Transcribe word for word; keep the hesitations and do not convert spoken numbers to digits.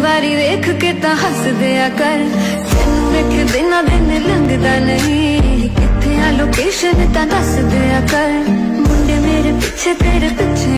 वारी वेख के तां हस दिया कर, तेनू वेख बिना दिन लंघदा नहीं, किथे आ लोकेशन तां दस दिया कर। मुंडे मेरे पीछे तेरे